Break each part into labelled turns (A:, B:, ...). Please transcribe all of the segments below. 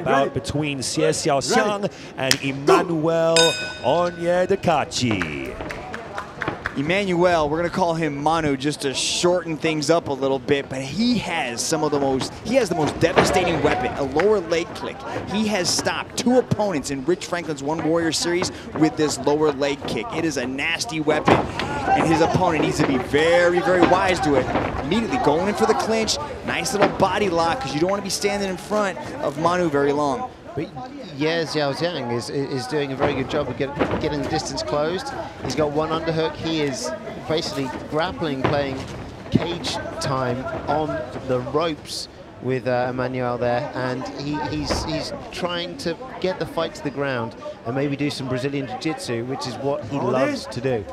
A: bout between Xie Xiaoxiang and Emmanuel Onyedikachi.
B: Emmanuel, we're going to call him Manu just to shorten things up a little bit, but he has the most devastating weapon, a lower leg kick. He has stopped 2 opponents in Rich Franklin's One Warrior series with this lower leg kick. It is a nasty weapon, and his opponent needs to be very, very wise to it. Immediately going in for the clinch, nice little body lock, because you don't want to be standing in front of Manu very long.
C: But Ye Xiaoxiang is doing a very good job of getting the distance closed. He's got one underhook. He is basically grappling, playing cage time on the ropes with Emmanuel there, and he's trying to get the fight to the ground and maybe do some Brazilian Jiu-Jitsu, which is what he loves to do.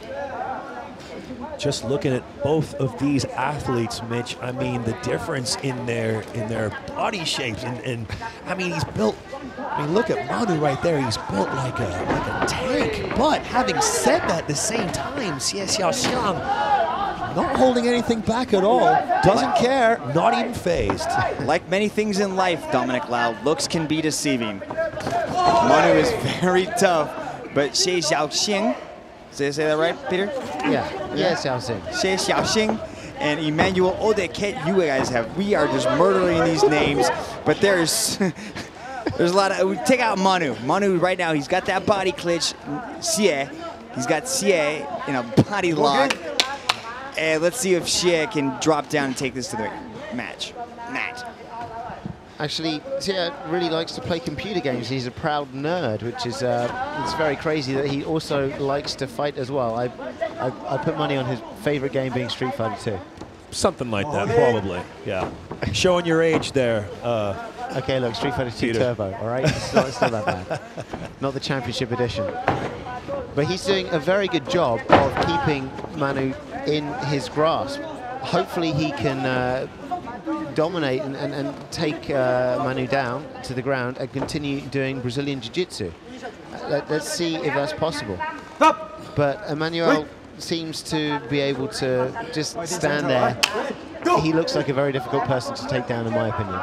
A: Just looking at both of these athletes, Mitch, I mean, the difference in their body shapes, and I mean, he's built, I mean, look at Manu right there, he's built like a tank. But having said that, at the same time, Xie Xiaoxiang not holding anything back at all, doesn't care, not even phased.
B: Like many things in life, Dominic Lau, looks can be deceiving. Manu is very tough, but Xie Xiaoxiang, did I say that right, Peter?
C: Yeah, Ye Xiaoxiang.
B: Xie Xiaoxiang and Emmanuel Onyedikachi, you guys we are just murdering these names, but there's a lot of, we take out Manu. Manu right now, he's got that body clinch, he's got Xie in a body lock, and let's see if Xie can drop down and take this to the match.
C: Actually, Xie really likes to play computer games. He's a proud nerd, which is it's very crazy that he also likes to fight as well. I put money on his favorite game being Street Fighter 2.
A: Something like that, probably, yeah. Showing your age there.
C: Okay, look, Street Fighter 2 Turbo, all right? It's not that bad. Not the Championship Edition. But he's doing a very good job of keeping Manu in his grasp. Hopefully he can dominate and take Manu down to the ground and continue doing Brazilian Jiu-Jitsu. Let's see if that's possible. But Emmanuel seems to be able to just stand there. He looks like a very difficult person to take down, in my opinion.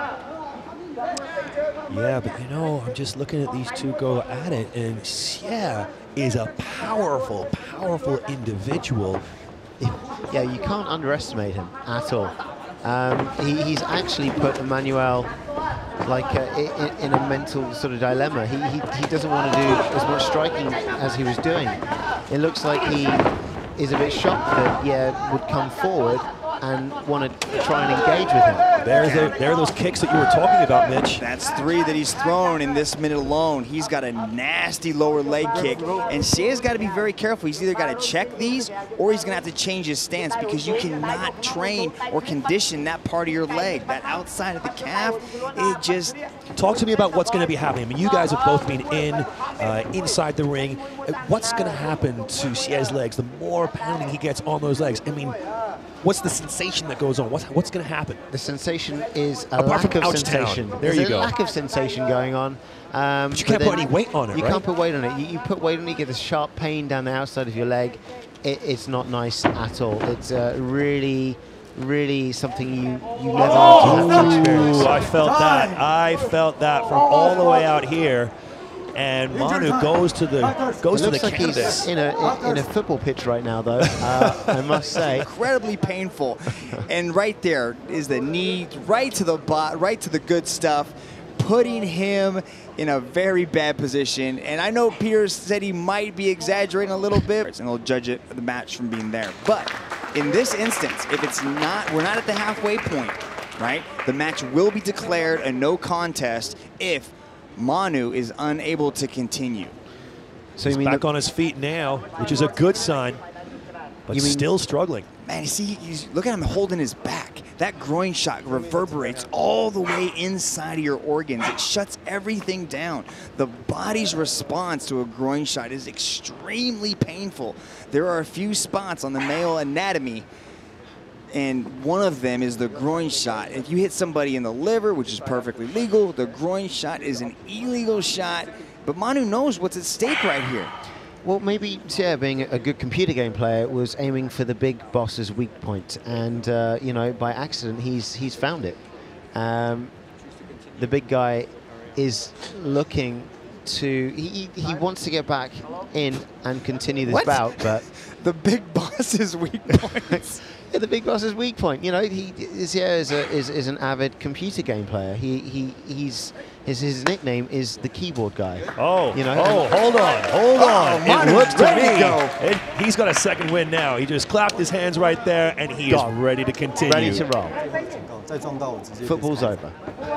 A: Yeah, but you know, I'm just looking at these two go at it, and Xie is a powerful, powerful individual.
C: Yeah, you can't underestimate him at all. He's actually put Emmanuel like in a mental sort of dilemma. He doesn't want to do as much striking as he was doing. It looks like he is a bit shocked that Ye would come forward and want to try and engage with him.
A: There are those kicks that you were talking about, Mitch.
B: That's 3 that he's thrown in this minute alone. He's got a nasty lower leg kick, and Xie's got to be very careful. He's either got to check these, or he's going to have to change his stance, because you cannot train or condition that part of your leg, that outside of the calf. It just...
A: Talk to me about what's going to be happening. I mean, you guys have both been inside the ring. What's going to happen to Xie's legs? The more pounding he gets on those legs, I mean, what's the sensation that goes on? What's going to happen?
C: The sensation is a lack of sensation.
A: There you go.
C: There's a lack of sensation going on.
A: But you can't put any weight on it,
C: You
A: right?
C: can't put weight on it. You put weight on it, you get this sharp pain down the outside of your leg. It's not nice at all. It's really something you never want to have to experience.
A: I felt that from all the way out here. And Manu goes to the canvas.
C: He's in a football pitch right now, though. I must say,
B: incredibly painful. And right there is the knee, right to the right to the good stuff, putting him in a very bad position. And I know Peter said he might be exaggerating a little bit, and they'll judge it the match from being there. But in this instance, if it's not, we're not at the halfway point, right? The match will be declared a no contest if Manu is unable to continue.
A: So he's back on his feet now, which is a good sign, but still struggling.
B: Man, you see, look at him holding his back. That groin shot reverberates all the way inside of your organs. It shuts everything down. The body's response to a groin shot is extremely painful. There are a few spots on the male anatomy, and one of them is the groin shot. If you hit somebody in the liver, which is perfectly legal, the groin shot is an illegal shot. But Manu knows what's at stake right here.
C: Well, maybe Xie, being a good computer game player, was aiming for the big boss's weak point, and you know, by accident, he's found it. The big guy is looking to, he wants to get back in and continue this bout, but
B: the big boss's weak points.
C: yeah, the big boss's weak point. You know, is an avid computer game player. His nickname is the keyboard guy.
A: Oh,
C: you know.
A: Oh, hold on. It
B: Manu's
A: looks to
B: ready
A: me,
B: to go.
A: he's got a second win now. He just clapped his hands right there, and he is ready to continue.
C: Ready to roll. Football's over.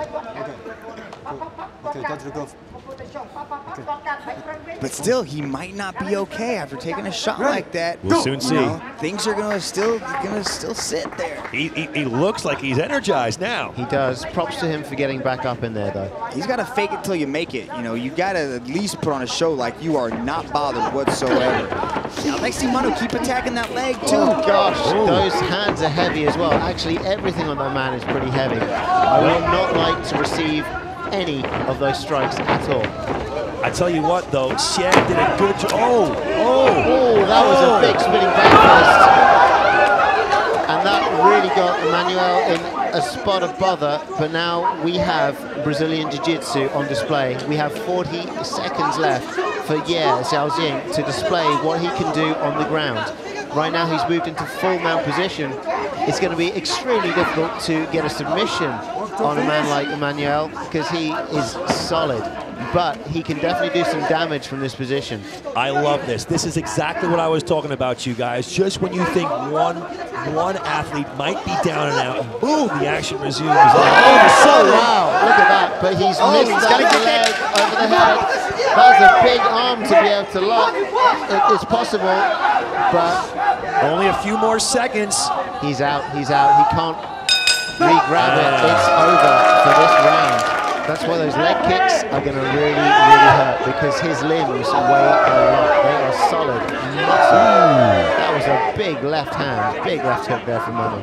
B: But still, he might not be okay after taking a shot like that.
A: We'll soon see.
B: Things are gonna still sit there.
A: He looks like he's energized now.
C: He does. Props to him for getting back up in there, though.
B: He's got to fake it till you make it. You know, you got to at least put on a show like you are not bothered whatsoever. Now, Alexi Manu, keep attacking that leg too.
C: Oh gosh, those hands are heavy as well. Actually, everything on that man is pretty heavy. I would not like to receive any of those strikes at all.
A: I tell you what, though, Xie did a good job.
C: Oh, that was a big spinning back fist. And that really got Emmanuel in a spot of bother, but now we have Brazilian Jiu-Jitsu on display. We have 40 seconds left for Ye Xiaojing to display what he can do on the ground. Right now he's moved into full mount position. It's going to be extremely difficult to get a submission on a man like Emmanuel because he is solid, but he can definitely do some damage from this position.
A: I love this. This is exactly what I was talking about, you guys. Just when you think one athlete might be down and out, and boom, the action resumes.
C: Wow, look at that. But he's missed that leg over the head. That's a big arm to be able to lock. It's possible, but
A: only a few more seconds.
C: He's out. He can't re-grab it. It's over for this round. That's why those leg kicks are going to really, really hurt because his limbs weigh a lot. They are solid. That was a big left hand, big left hook there from Manu.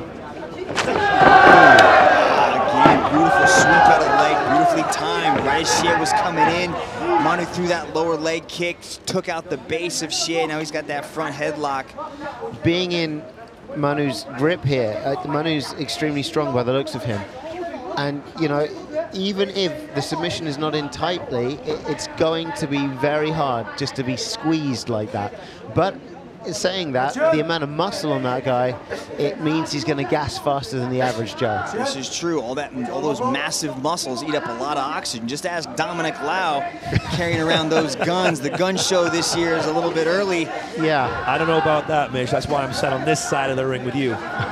B: Again, beautiful sweep out of the leg, beautifully timed. Right as Xie was coming in, Manu threw that lower leg kick, took out the base of Xie. Now he's got that front headlock.
C: Being in Manu's grip here, Manu's extremely strong by the looks of him. And, you know, even if the submission is not in tightly, it's going to be very hard just to be squeezed like that. But saying that, the amount of muscle on that guy, it means he's going to gas faster than the average Joe.
B: This is true. All those massive muscles eat up a lot of oxygen. Just ask Dominic Lau carrying around those guns. The gun show this year is a little bit early.
C: Yeah.
A: I don't know about that, Mitch. That's why I'm sat on this side of the ring with you.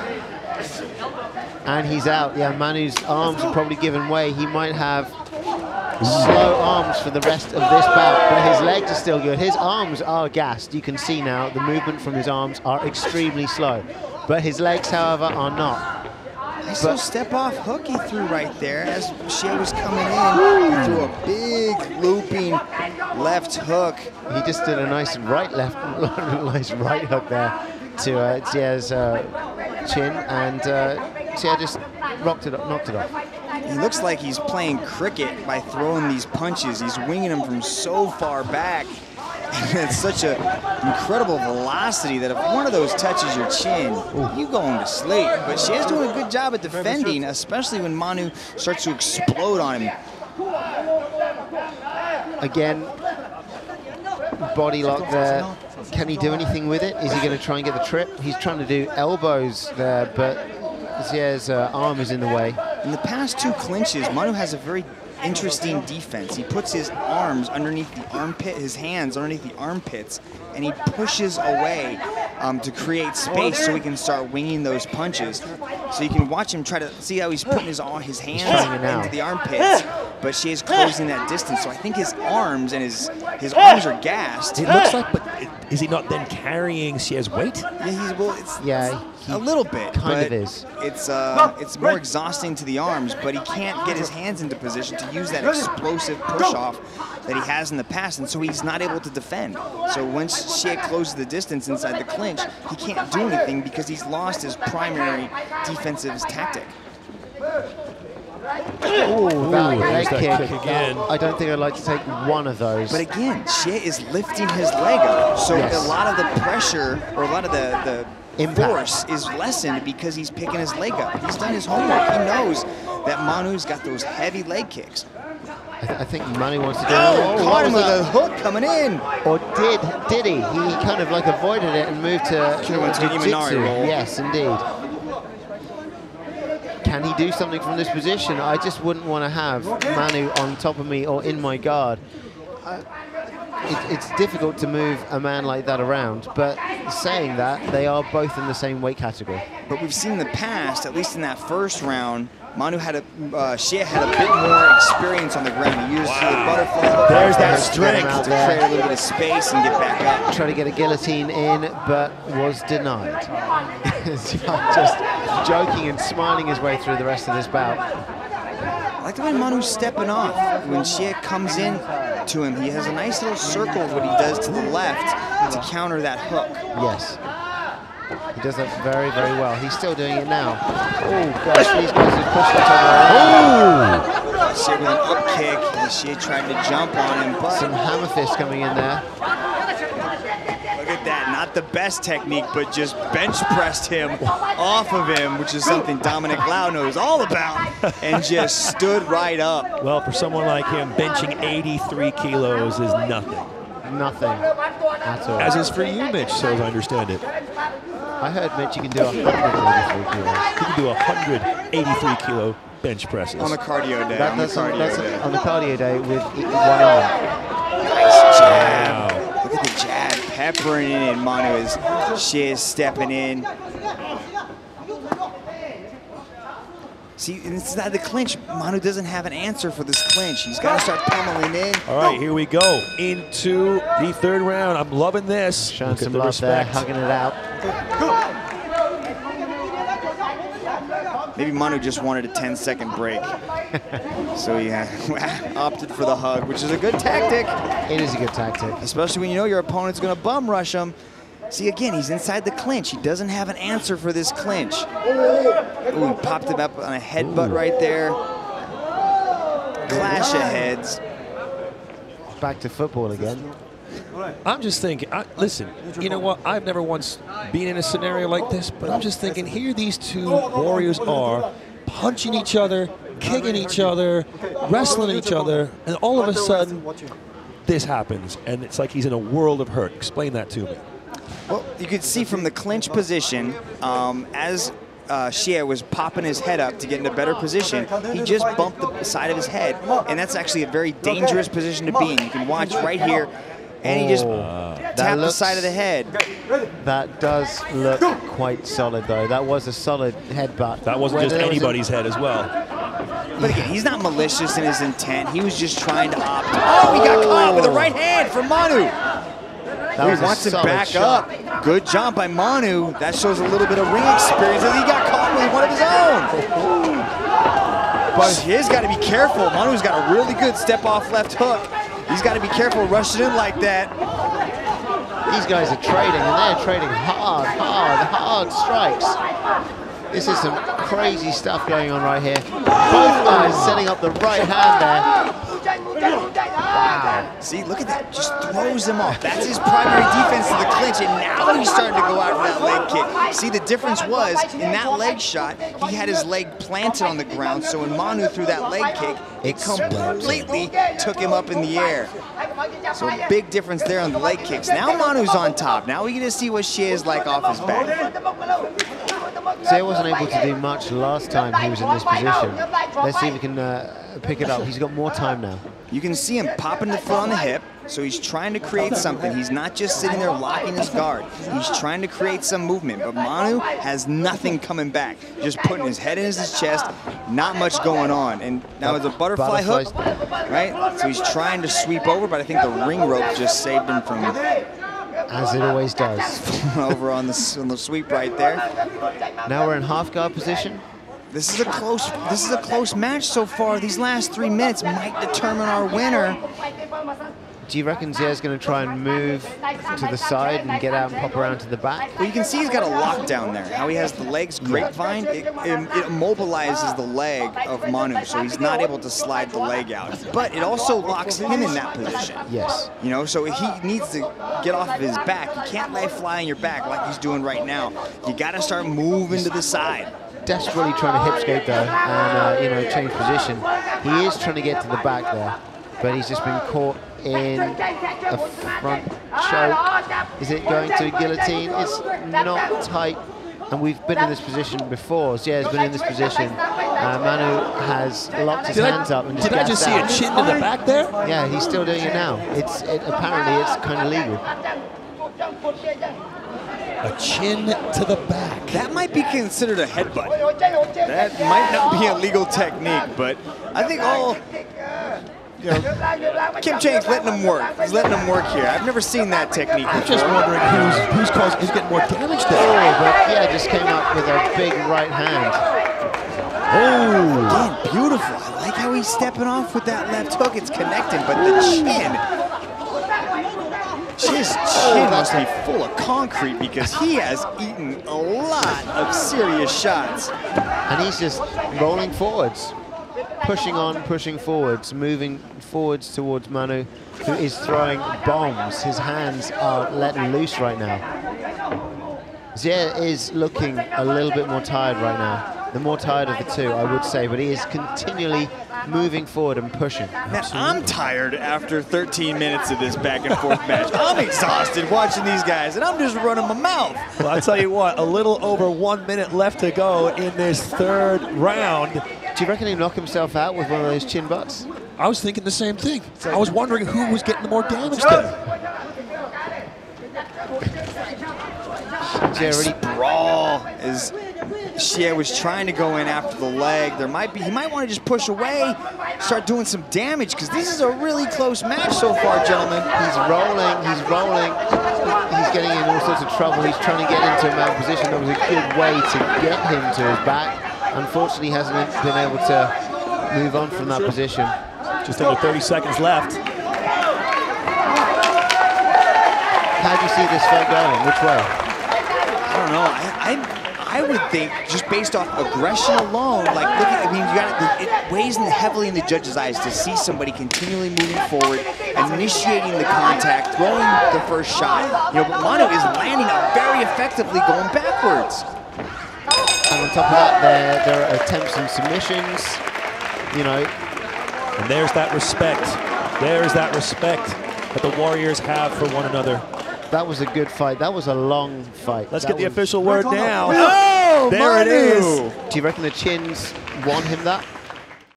C: And he's out. Yeah, Manu's arms are probably given way. He might have slow arms for the rest of this bout, but his legs are still good. His arms are gassed. You can see now the movement from his arms are extremely slow, but his legs, however, are not.
B: Nice little step-off hook he threw right there as Xie was coming in. He threw a big looping left hook.
C: He just did a nice nice right hook there to Xie's chin, and Xie just knocked it off.
B: He looks like he's playing cricket by throwing these punches. He's winging them from so far back. And it's such an incredible velocity that if one of those touches your chin, you going to sleep. But Xie's doing a good job at defending, especially when Manu starts to explode on him.
C: Again, body lock there. Can he do anything with it? Is he going to try and get the trip? He's trying to do elbows there, but Xie's arm is in the way.
B: In the past two clinches, Manu has a very interesting defense. He puts his arms underneath the armpit, his hands underneath the armpits, and he pushes away to create space so he can start winging those punches. So you can watch him try to see how he's putting his hands into the armpits, but Xie's closing that distance. So I think his arms and his arms are gassed.
A: It looks like, but is he not then carrying Xie's weight?
B: Yeah, a little bit.
C: Kind of is.
B: It's more exhausting to the arms, but he can't get his hands into position to use that explosive push-off that he has in the past, and so he's not able to defend. So once Xie closes the distance inside the clinch, he can't do anything because he's lost his primary defensive tactic.
C: Oh, that leg kick
B: again.
C: I don't think I'd like to take one of those.
B: But again, Xie is lifting his leg up, so a lot of the pressure, or a lot of the force is lessened because he's picking his leg up. He's done his homework. He knows that Manu's got those heavy leg kicks.
C: I think Manu wants to do
B: Oh,
C: it.
B: caught him with a hook coming in.
C: Or did he? He kind of like avoided it and moved to
B: Could've went to an Imanari
C: jiu-jitsu.
B: roll.
C: Yes, indeed. Can he do something from this position? I just wouldn't want to have Manu on top of me or in my guard. It's difficult to move a man like that around, but saying that, they are both in the same weight category.
B: But we've seen in the past, at least in that first round, Manu had Shea had a bit more experience on the ground. He used the butterfly hook.
A: There's that
B: to
A: strength.
B: create a little bit of space and get back up.
C: Tried to get a guillotine in, but was denied. Just joking and smiling his way through the rest of this bout.
B: I like the way Manu's stepping off. When Shea comes in to him, he has a nice little circle of what he does to the left to counter that hook.
C: Yes. He does that very, very well. He's still doing it now. Oh, gosh, these guys have pushed each other around.
B: Shea with an up kick, and Shea tried to jump on him, but
C: Some hammer fist coming in there.
B: look at that. Not the best technique, but just bench pressed him off of him, which is something Dominic Lau knows all about, and just stood right up.
A: Well, for someone like him, benching 83 kilos is nothing.
C: Nothing at all.
A: As is for you, Mitch, so as I understand it.
C: I heard, Mitch, you can do 183 kilos.
A: You can do 183 kilo bench presses.
B: On the cardio day.
C: That's
B: on
C: on the cardio day with one arm.
B: Nice jab. Look at the jab peppering it in. Manu is Shea is stepping in. See, inside the clinch, Manu doesn't have an answer for this clinch. He's got to start pummeling in.
A: All right, here we go into the third round. I'm loving this.
C: Showing
A: Look at
C: some
A: the
C: love there,
A: respect.
C: hugging it out.
B: Maybe Manu just wanted a 10-second break. So he opted for the hug, which is a good tactic,
C: It is a good tactic.
B: especially when you know your opponent's going to bum rush him. See, again, he's inside the clinch. He doesn't have an answer for this clinch. Ooh, he popped him up on a headbutt right there. Clash of heads.
C: Back to football again.
A: I'm just thinking, listen, you know what? I've never once been in a scenario like this, but I'm just thinking, here these two warriors are punching each other, kicking each other, wrestling each other, and all of a sudden, this happens, and it's like he's in a world of hurt. Explain that to me.
B: Well, you could see from the clinch position, as Shea was popping his head up to get in a better position, he just bumped the side of his head, and that's actually a very dangerous position to be in. You can watch right here, and he just tapped the side of the head.
C: That does look quite solid, though. That was a solid headbutt.
A: That wasn't just anybody's head as well.
B: But again, he's not malicious in his intent. He was just trying to opt. Oh, he got caught with a right hand from Manu.
C: That was
B: He wants
C: a
B: him
C: solid
B: back
C: shot.
B: up. Good job by Manu. That shows a little bit of ring experience. And he got caught with one of his own. But he's got to be careful. Manu's got a really good step off left hook. He's got to be careful rushing in like that.
C: These guys are trading, and they're trading hard strikes. This is some crazy stuff going on right here. Both guys setting up the right hand there. Wow.
B: See, look at that. Just throws him off. That's his primary defense to the clinch, and now he's starting to go out for that leg kick. See, the difference was, in that leg shot, he had his leg planted on the ground, so when Manu threw that leg kick, it completely took him up in the air. So a big difference there on the leg kicks. Now Manu's on top. Now we get to see what Shea is like off his back.
C: Shea wasn't able to do much last time he was in this position. Let's see if we can pick it up. He's got more time now.
B: You can see him popping the foot on the hip, so he's trying to create something. He's not just sitting there locking his guard. He's trying to create some movement, but Manu has nothing coming back. Just putting his head in his chest, not much going on. And now it's a butterfly hook, right? So he's trying to sweep over, but I think the ring rope just saved him from
C: As it always does.
B: over on the sweep right there.
C: Now we're in half guard position.
B: This is a close match so far. These last 3 minutes might determine our winner.
C: Do you reckon Zia's going to try and move to the side and get out and pop around to the back?
B: Well, you can see he's got a lockdown there. How he has the legs grapevine, it immobilizes the leg of Manu, so he's not able to slide the leg out. But it also locks him in that position.
C: Yes.
B: You know, so he needs to get off of his back. You can't lay fly on your back like he's doing right now. You got to start moving to the side.
C: Desperately trying to hip escape though, and change position. He is trying to get to the back there. but he's just been caught in a front choke. Is it going to guillotine? It's not tight, and we've been in this position before. Zia's been in this position. Manu has locked his hands up and
A: did I just see a chin in the back there?
C: Yeah, he's still doing it now. Apparently it's kind of legal.
A: A chin to the back.
B: That might be considered a headbutt. That might not be a legal technique, but I think Kim Chang's letting him work. He's letting him work here. I've never seen that technique before.
A: I'm just wondering who's getting more damage there.
C: Oh, but yeah, just came up with a big right hand.
B: Oh, again, beautiful. I like how he's stepping off with that left hook. It's connecting, but the chin. His chin must be full of concrete because he has eaten a lot of serious shots.
C: And he's just rolling forwards, pushing on, pushing forwards, moving forwards towards Manu, who is throwing bombs. His hands are letting loose right now. Zia is looking a little bit more tired right now. The more tired of the two, I would say, but he is continually moving forward and pushing.
B: Man, I'm tired after 13 minutes of this back and forth match. I'm exhausted watching these guys, and I'm just running my mouth.
A: Well, I'll tell you what, a little over 1 minute left to go in this third round.
C: Do you reckon he'll knock himself out with one of those chin butts?
A: I was thinking the same thing. I was wondering who was getting the more damage there.
C: Nice
B: brawl as Xie was trying to go in after the leg. He might want to just push away, start doing some damage, because this is a really close match so far, gentlemen.
C: He's rolling, he's getting in all sorts of trouble. He's trying to get into a mount position. That was a good way to get him to his back. Unfortunately, he hasn't been able to move on from that position.
A: Just under 30 seconds left.
C: How do you see this fight going? Which way?
B: I don't know. I would think, just based off aggression alone, like it weighs heavily in the judge's eyes to see somebody continually moving forward, initiating the contact, throwing the first shot. But Manu is landing very effectively going backwards.
C: And on top of that, there are attempts and submissions,
A: And there's that respect. There's that respect that the Warriors have for one another.
C: That was a good fight. That was a long fight.
A: Let's get the official word now.
B: Oh,
A: there
B: Manu.
A: it is.
C: Do you reckon the chins won him that?